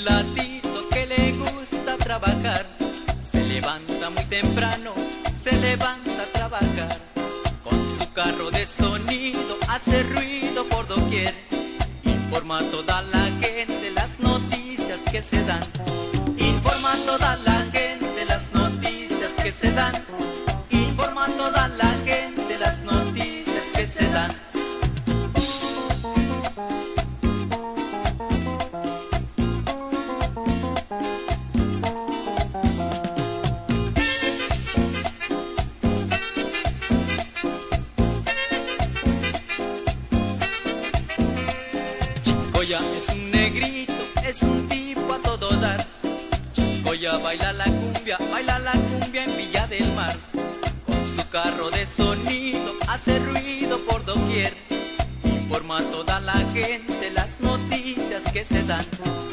soldadito que le gusta trabajar. Se levanta muy temprano, se levanta a trabajar. Con su carro de sonido hace ruido por doquier. Informa a toda la gente las noticias que se dan. Informa a toda la gente las noticias que se dan. Informa a toda la gente las noticias que se dan. Chicoya es un negrito, es un tipo a todo dar. Chicoya baila la cumbia en Villa del Mar. Con su carro de sonido hace ruido por doquier. Informa a toda la gente las noticias que se dan.